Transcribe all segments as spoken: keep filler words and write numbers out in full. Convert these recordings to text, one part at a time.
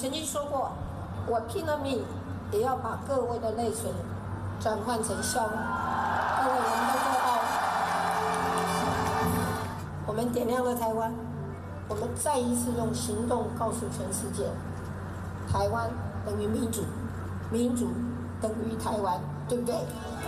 曾经说过，我拼了命也要把各位的泪水转换成笑容。各位，我们都做到了。我们点亮了台湾，我们再一次用行动告诉全世界，台湾等于民主，民主等于台灣，對唔對？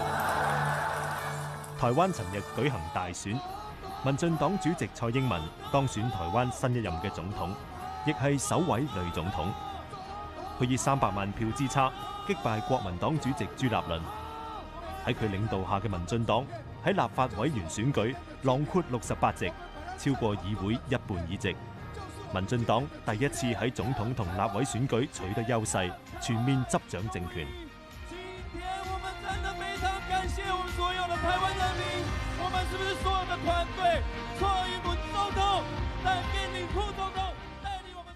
台灣尋日舉行大選，民進黨主席蔡英文當選台灣新一任嘅總統，亦係首位女總統。佢以三百萬票之差擊敗國民黨主席朱立倫。喺佢領導下嘅民進黨喺立法委員選舉囊括六十八席，超過議會一半議席。民進黨第一次喺總統同立委選舉取得優勢，全面執掌政權。 今天我們真的非常感謝我們所有的台灣人民，我們是不是所有的團隊，蔡英文總統帶領副總統帶領我們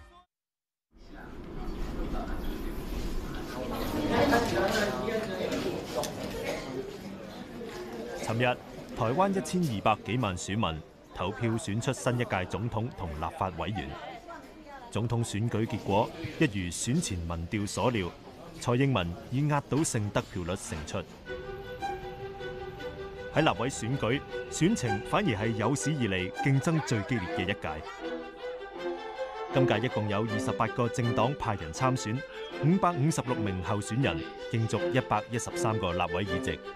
所。尋日，台灣一千二百幾萬選民投票選出新一屆總統同立法委員。總統選舉結果一如選前民調所料，蔡英文以壓倒性得票率勝出。喺立委選舉，選情反而係有史以嚟競爭最激烈嘅一屆。今屆一共有二十八個政黨派人參選，五百五十六名候選人競逐一百一十三個立委議席。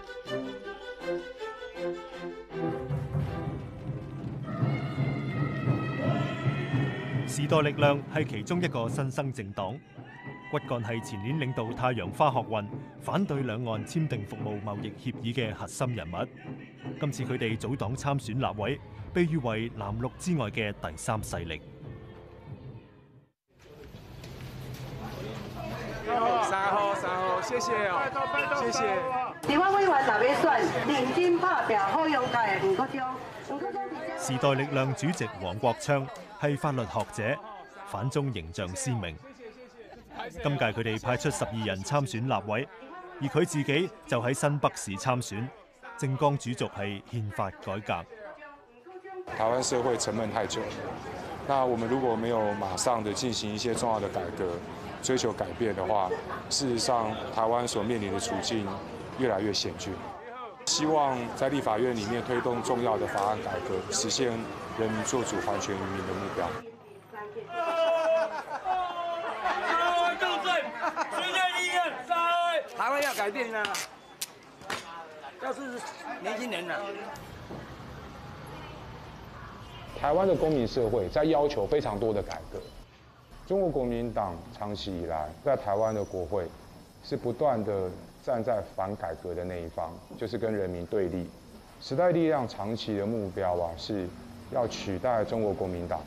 時代力量係其中一個新生政黨，骨幹係前年領導太陽花學運、反對兩岸簽訂服務貿易協議嘅核心人物。今次佢哋組黨參選立委，被譽為藍綠之外嘅第三勢力。 三號，三號，謝謝哦，謝謝。 地方委員特別選，認真拍拼，好勇敢，吳國忠。 時代力量主席黃國昌係法律學者，反中形象鮮明。今屆佢哋派出十二人參選立委，而佢自己就喺新北市參選，政綱主軸係憲法改革。 台灣社會沉悶太久，那我們如果沒有馬上的進行一些重要的改革，追求改變的話，事實上台灣所面臨的處境越來越險峻。希望在立法院裡面推動重要的法案改革，實現人民做主、還權於民的目標。 台灣要改變啊！要是年輕人啊！ 台灣的公民社會在要求非常多的改革。中國國民黨長期以來在台灣的國會是不斷的站在反改革的那一方，就是跟人民對立。時代力量長期的目標啊，是要取代中國國民黨。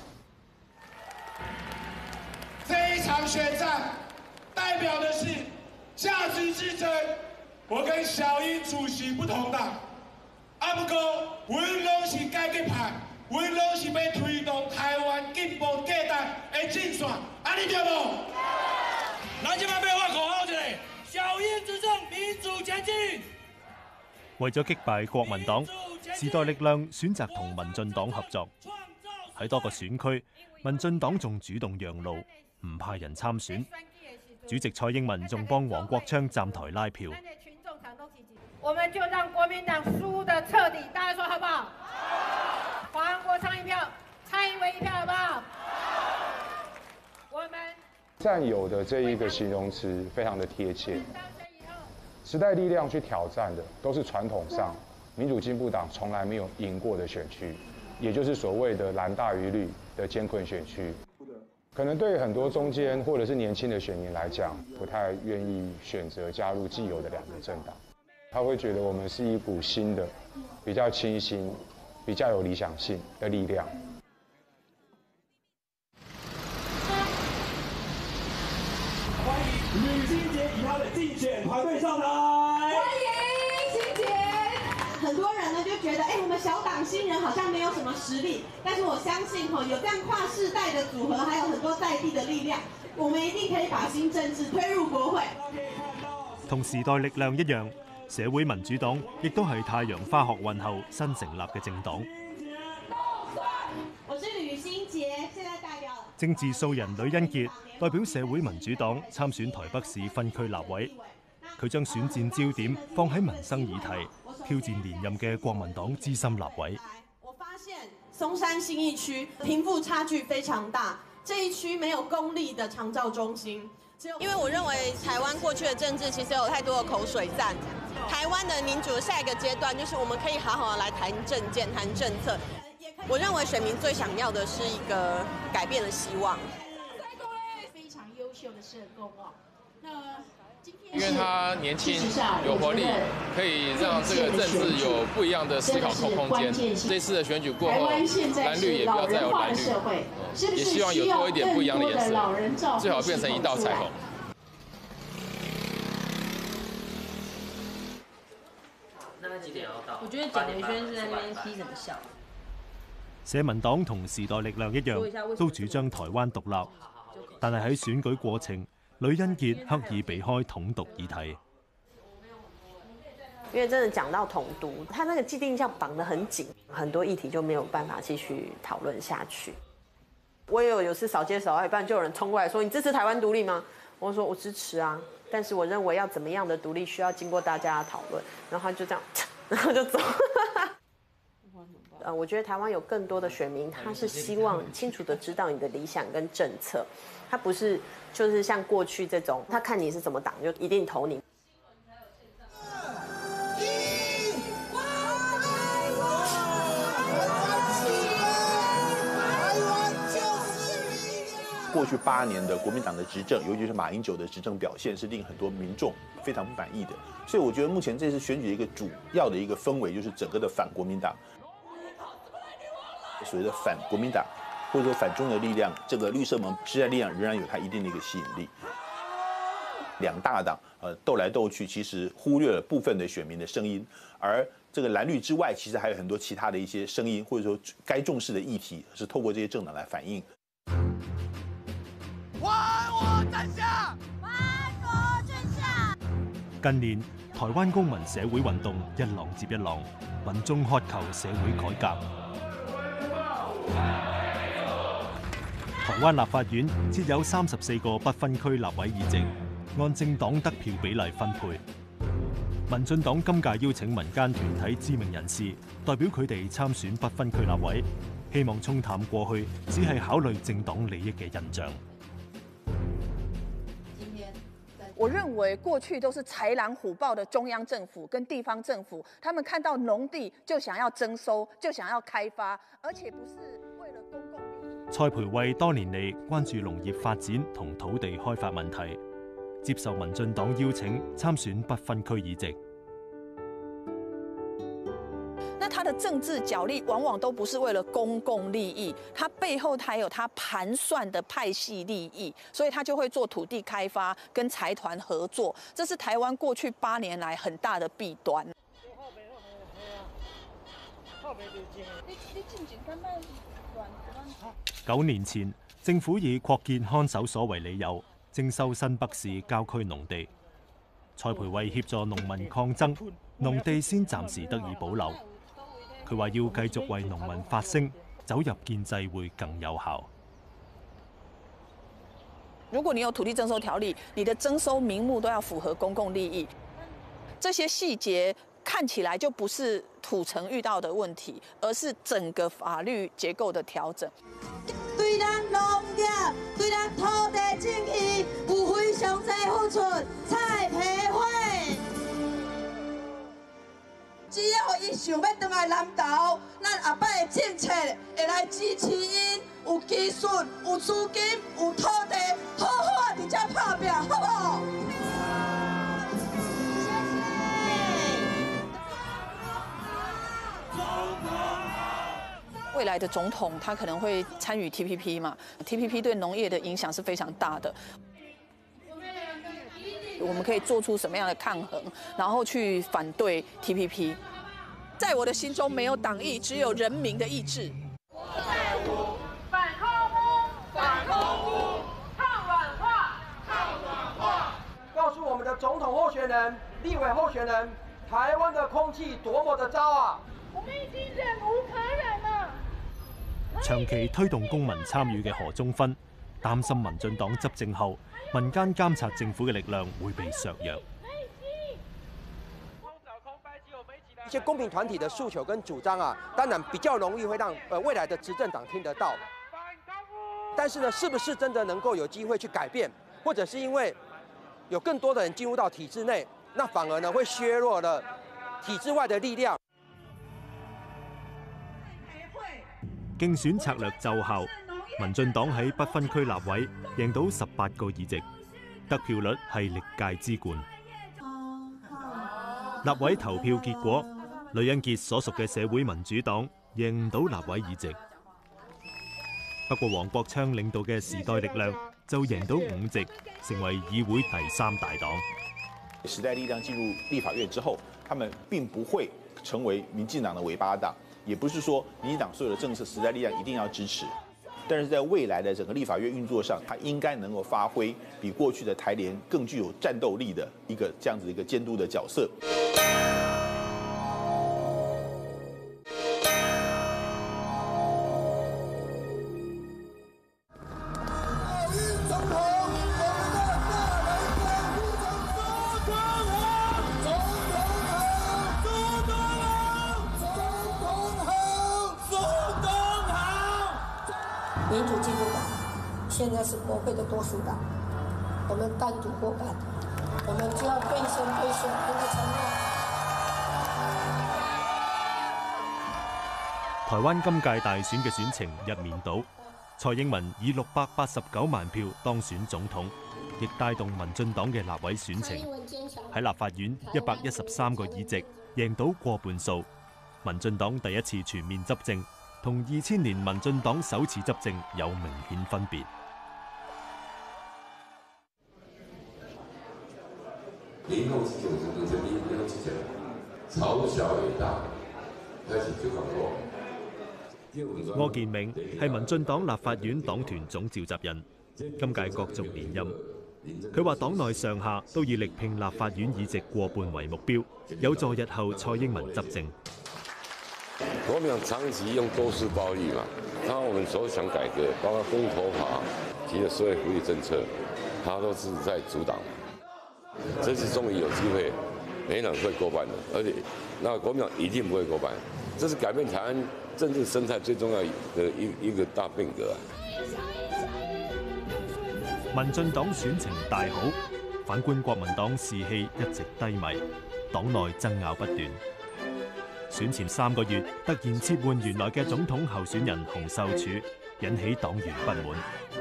這一場選戰代表的是價值之爭。我跟小英主席不同黨，啊不過，阮攏是改革派，阮攏是要推動台灣進步階段的競選，啊你對無？咱今晚要發口號一下，小英執政，民主前進。 為咗擊敗國民黨，時代力量選擇同民進黨合作。喺多個選區，民進黨仲主動讓路，唔派人參選。主席蔡英文仲幫黃國昌站台拉票。 我們就讓國民黨輸得徹底，大家說好不好？黃國昌一票，蔡英文一票，好不好？我們佔有的這一個形容詞非常的貼切。時代力量去挑戰的都是傳統上民主進步黨從來沒有贏過的選區，也就是所謂的藍大於綠的艱困選區。可能對很多中間或者是年輕的選民來講，不太願意選擇加入既有的兩個政黨。他會覺得我們是一股新的、比較清新、比較有理想性的力量。 歡迎呂欣潔以他的競選團隊上台。歡迎欣潔。很多人呢就覺得，哎，我們小黨新人好像沒有什麼實力，但是我相信哈，有這樣跨世代的組合，還有很多在地的力量，我們一定可以把新政治推入國會。 同時代力量一樣。社會民主黨亦都係太陽花學運後新成立嘅政黨。 我是呂欣潔，現在代表。 政治素人呂恩傑代表社會民主黨參選台北市分區立委，佢將選戰焦點放喺民生議題，挑戰連任嘅國民黨資深立委。 我發現松山信義區貧富差距非常大，這一區沒有公立的長照中心。因為我認為台灣過去的政治其實有太多的口水戰，台灣的民主下一個階段就是我們可以好好的來談政見、談政策。我認為選民最想要的是一個改變的希望。 非常優秀的社工哦，那今天因為他年輕有活力，可以讓這個政治有不一樣的思考空間。這次的選舉過後，藍綠也不要再有藍綠，也希望有多一點不一樣的顏色，最好變成一道彩虹。 那他幾點要到？我覺得蔣維軒是在那邊踢什麼笑？ 社民黨同時代力量一樣，都主張台灣獨立，但係喺選舉過程，呂恩傑刻意避開統獨議題。 因為真的講到統獨，他那個既定印象綁得很緊，很多議題就沒有辦法繼續討論下去。我也有有次掃街掃到一半，就有人衝過來說：“你支持台灣獨立嗎？”我說：“我支持啊，但是我認為要怎麼樣的獨立，需要經過大家的討論。”然後他就這樣，然後就走。呃，我覺得台灣有更多的選民，他是希望清楚的知道你的理想跟政策，他不是就是像過去這種，他看你是怎麼黨就一定投你。 過去八年的國民黨的執政，尤其是馬英九的執政表現，是令很多民眾非常不滿意的。所以我覺得目前這次選舉的一個主要的一個氛圍，就是整個的反國民黨。所謂的反國民黨，或者說反中的力量，這個綠色盟時代力量仍然有它一定的一個吸引力。兩大黨呃鬥來鬥去，其實忽略了部分的選民的聲音，而這個藍綠之外，其實還有很多其他的一些聲音，或者說該重視的議題，是透過這些政黨來反映。 還我真相！還我真相！ 近年，台灣公民社會運動一浪接一浪，民眾渴求社會改革。台灣立法院設有三十四個不分區立委議席，按政黨得票比例分配。民進黨今屆邀請民間團體知名人士代表佢哋參選不分區立委，希望沖淡過去只係考慮政黨利益嘅印象。 我認為過去都是豺狼虎豹的中央政府跟地方政府，他們看到農地就想要徵收，就想要開發，而且不是為了公共利益。 蔡培慧多年嚟關注農業發展同土地開發問題，接受民進黨邀請參選不分區議席。 那他的政治角力往往都不是為了公共利益，他背後他有他盤算的派系利益，所以他就會做土地開發跟財團合作，這是台灣過去八年來很大的弊端。 九年前，政府以擴建看守所為理由，徵收新北市郊區農地。蔡培慧協助農民抗爭，農地先暫時得以保留。佢話要繼續為農民發聲，走入建制會更有效。 如果你有土地徵收條例，你的徵收名目都要符合公共利益，這些細節看起來就不是土城遇到的問題，而是整個法律結構的調整。 對咱農業、對咱土地正義有非常多付出，蔡培慧。只要伊想要回來南投，咱後擺的政策會來支持因，有技術、有資金、有土地，好好佇遮拍拼，好不好？ 未來的總統他可能會參與 T P P 嘛 ，T P P 對農業的影響是非常大的。我們可以做出什麼樣的抗衡，然後去反對 T P P。在我的心中沒有黨意，只有人民的意志。 反空污，反空污，抗軟化，抗軟化。 告訴我們的總統候選人、立委候選人，台灣的空氣多麼的糟啊！ 我們已經忍無可忍了。 長期推動公民參與嘅何忠芬， 擔心民進黨執政後，民間監察政府嘅力量會被削弱。 一些公民團體的訴求跟主張啊，當然比較容易會讓呃未來的執政黨聽得到。但是呢，是不是真的能夠有機會去改變，或者是因為有更多的人進入到體制內，那反而呢會削弱了體制外的力量。 競選策略奏效，民進黨喺不分區立委贏到十八個議席，得票率係歷屆之冠。立委投票結果，呂恩傑所屬嘅社會民主黨贏唔到立委議席，不過黃國昌領導嘅時代力量就贏到五席，成為議會第三大黨。 時代力量進入立法院之後，他們並不會成為民進黨的尾巴黨，也不是說民進黨所有的政策時代力量一定要支持，但是在未來的整個立法院運作上，它應該能夠發揮比過去的台聯更具有戰鬥力的一個這樣子一個監督的角色。 民主進步黨現在是國會的多數黨，我們單獨過半，我們就要兌現對選民的承諾。 台灣今屆大選嘅選情一面倒，蔡英文以六百八十九萬票當選總統，亦帶動民進黨嘅立委選情。喺立法院一百一十三個議席贏到過半數，民進黨第一次全面執政，同二千年民進黨首次執政有明顯分別。 民眾是九十度，就民民眾之間嘲笑也大，開始就講過。 柯建銘係民進黨立法院黨團總召集人，今屆角逐連任。佢話黨內上下都以力拼立法院議席過半為目標，有助日後蔡英文執政。 國民黨長期用多數暴力嘛，然後我們所想改革，包括公投法、提的社會福利政策，他都是在阻擋。這次終於有機會，民進黨會過半的，而且那國民黨一定不會過半。這是改變台灣政治生態最重要的一一個大變革。 民進黨選情大好，反觀國民黨士氣一直低迷，黨內爭拗不斷。選前三個月突然撤換原來嘅總統候選人洪秀柱，引起黨員不滿。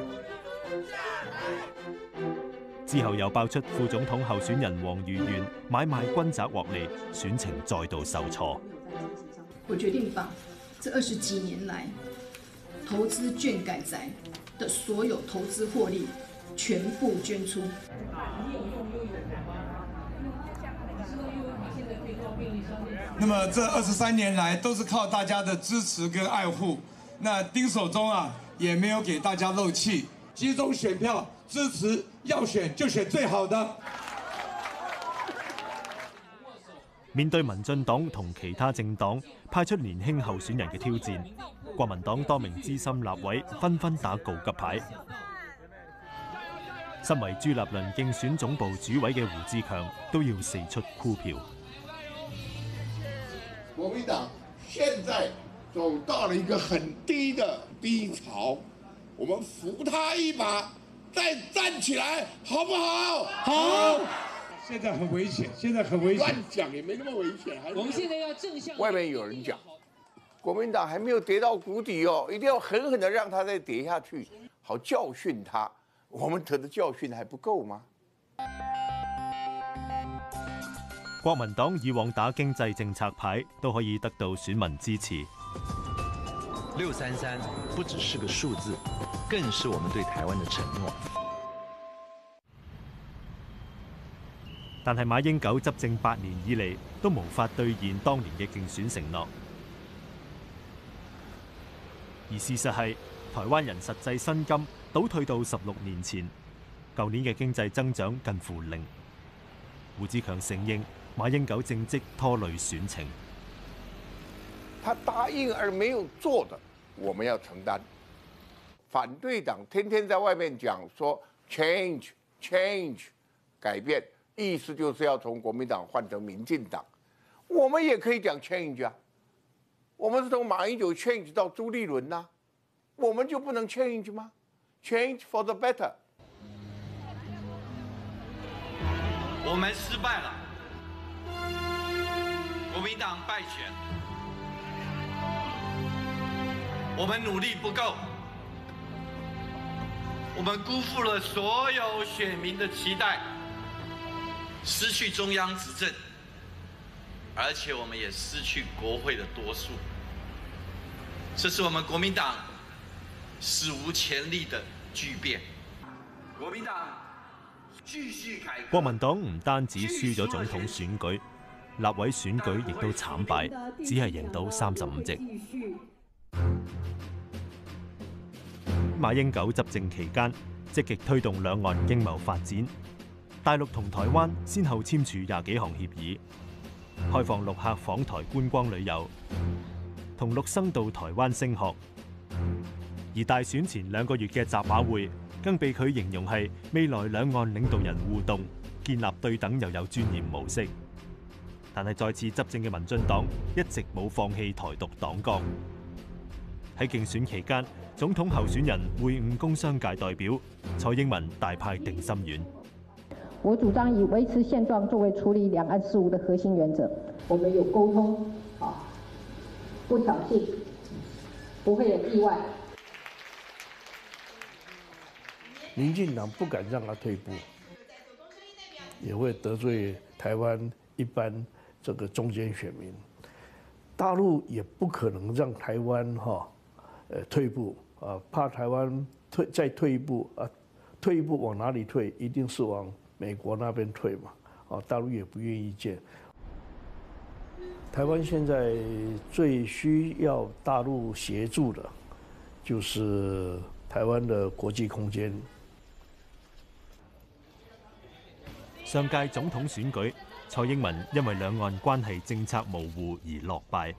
之後又爆出副總統候選人王瑜元買賣軍宅獲利，選情再度受挫。 我決定把這二十幾年來投資眷改宅的所有投資獲利全部捐出。 那麼這二十三年來都是靠大家的支持跟愛護，那丁守中啊也沒有給大家漏氣，集中選票支持，要選就選最好的。 面對民進黨同其他政黨派出年輕候選人嘅挑戰，國民黨多名資深立委紛紛打告急牌。身為朱立倫競選總部主委嘅胡志強都要四出箍票。 國民黨現在走到了一個很低的低潮，我們扶他一把，再站起來，好不好？好。 現在很危險，現在很危險。 亂講也沒那麼危險。 我們現在要正向。 外面有人講，國民黨還沒有跌到谷底哦，一定要狠狠地讓他再跌下去，好教訓他。我們得的教訓還不夠嗎？ 國民黨以往打經濟政策牌都可以得到選民支持。 六三三不只是個數字，更是我們對台灣的承諾。 但係馬英九執政八年以嚟，都無法兌現當年嘅競選承諾。而事實係，台灣人實際薪金倒退到十六年前，舊年嘅經濟增長近乎零。胡志強承認馬英九政績拖累選情。 他答應而沒有做的，我們要承擔。 反对党天天在外面讲说 change change 改变，意思就是要从国民党换成民进党。我们也可以讲 change 啊，我们是从马英九 change 到朱立伦呐、啊，我们就不能 change 吗 ？Change for the better。 我们失败了，国民党败选，我们努力不够，我们辜负了所有选民的期待，失去中央执政，而且我们也失去国会的多数，这是我们国民党史无前例的巨变。国民党继续改革。 國民黨唔單止輸咗總統選舉，立委選舉亦都慘敗，只係贏到三十五席。馬英九執政期間，積極推動兩岸經貿發展，大陸同台灣先後簽署廿幾項協議，開放陸客訪台觀光旅遊，同陸生到台灣升學。而大選前兩個月嘅習馬會，更被佢形容係未來兩岸領導人互動建立對等又有尊嚴模式。但係再次執政嘅民進黨一直冇放棄台獨黨綱。喺競選期間，總統候選人會晤工商界代表，蔡英文大派定心丸。 我主張以維持現狀作為處理兩岸事務的核心原則。我們有溝通，啊，不挑釁，不會有意外。 民進黨不敢讓他退步，也會得罪台灣一般這個中間選民。大陸也不可能讓台灣哈，呃退步啊，怕台灣退再退一步啊，退一步往哪裡退？一定是往美國那邊退嘛，啊，大陸也不願意見。台灣現在最需要大陸協助的，就是台灣的國際空間。 上屆總統選舉，蔡英文因為兩岸關係政策模糊而落敗。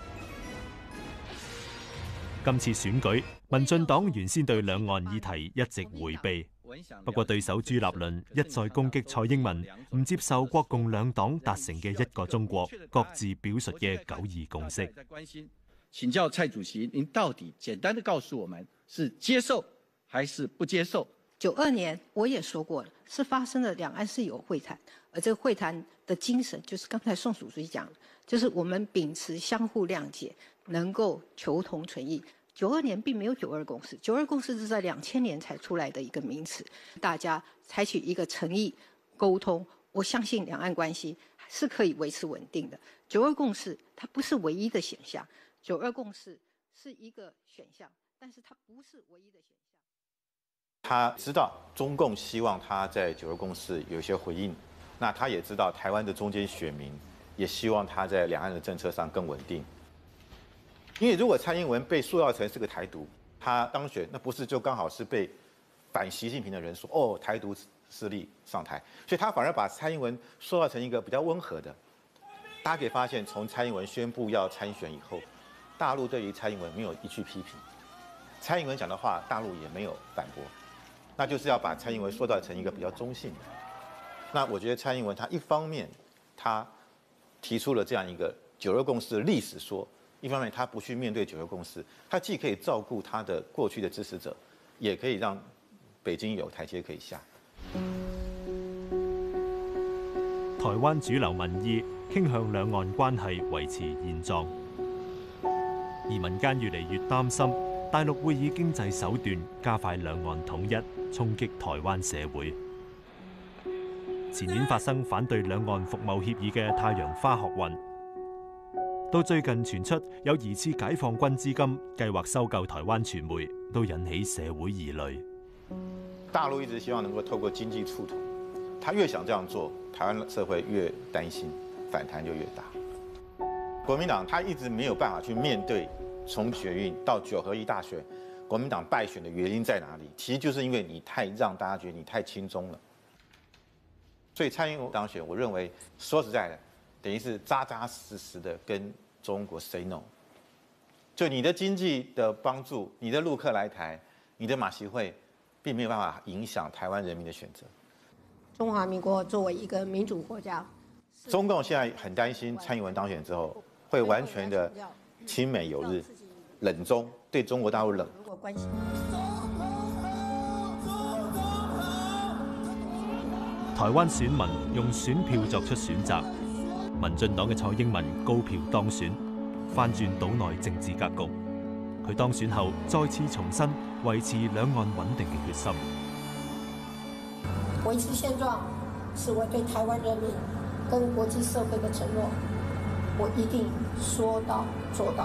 今次選舉，民進黨原先對兩岸議題一直迴避，不過對手朱立倫一再攻擊蔡英文唔接受國共兩黨達成嘅一個中國，各自表述嘅九二共識。 請教蔡主席，您到底簡單地告訴我們，是接受還是不接受？ 九二年我也說過了，是發生了兩岸是有會談，而這個會談的精神就是剛才宋主席講的，就是我們秉持相互諒解，能夠求同存異。九二年並沒有九二共識，九二共識是在兩千年才出來的一個名詞，大家採取一個誠意溝通，我相信兩岸關係是可以維持穩定的。九二共識它不是唯一的選項，九二共識是一個選項，但是它不是唯一的選項。 他知道中共希望他在九二共識有一些回應，那他也知道台灣的中間選民也希望他在兩岸的政策上更穩定。因為如果蔡英文被塑造成是個台獨，他當選，那不是就剛好是被反習近平的人說哦台獨勢力上台，所以他反而把蔡英文塑造成一個比較溫和的。大家可以發現，從蔡英文宣布要參選以後，大陸對於蔡英文沒有一句批評，蔡英文講的話，大陸也沒有反駁。那就是要把蔡英文塑造成一個比較中性的。那我覺得蔡英文他一方面他提出了這樣一個九二共識的歷史說，一方面他不去面對九二共識，他既可以照顧他的過去的支持者，也可以讓北京有台階可以下。 台灣主流民意傾向兩岸關係維持現狀，而民間越嚟越擔心大陸會以經濟手段加快兩岸統一，衝擊台灣社會。前年發生反對兩岸服貿協議嘅太陽花學運，到最近傳出有疑似解放軍資金計劃收購台灣傳媒，都引起社會疑慮。 大陸一直希望能夠透過經濟觸統，他越想這樣做，台灣社會越擔心，反彈就越大。國民黨他一直沒有辦法去面對從學運到九合一大選，國民黨敗選的原因在哪裡？其實就是因為你太讓大家覺得你太親中了。所以蔡英文當選，我認為說實在的，等於是扎扎實實的跟中國 say no。就你的經濟的幫助，你的陸客來台， 你的马习会并没有办法影响台湾人民的选择。 中华民国作为一个民主国家， 中共现在很担心蔡英文当选之后会完全的亲美友日，冷中，对中国大陆冷。 如果关系。 台灣選民用選票作出選擇，民進黨嘅蔡英文高票當選，翻轉島內政治格局。佢當選後再次重申維持兩岸穩定嘅決心。 維持現狀是我對台灣人民跟國際社會嘅承諾，我一定說到做到。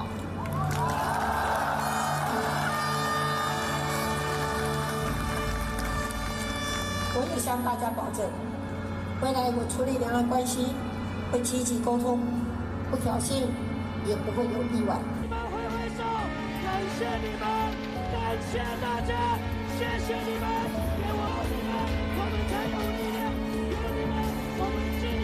我也向大家保證，未來我處理兩岸關係會積極溝通，不挑釁，也不會有意外。 你們揮揮手，感謝你們，感謝大家，謝謝你們，給我你們，我們才有力量，有你們，我們繼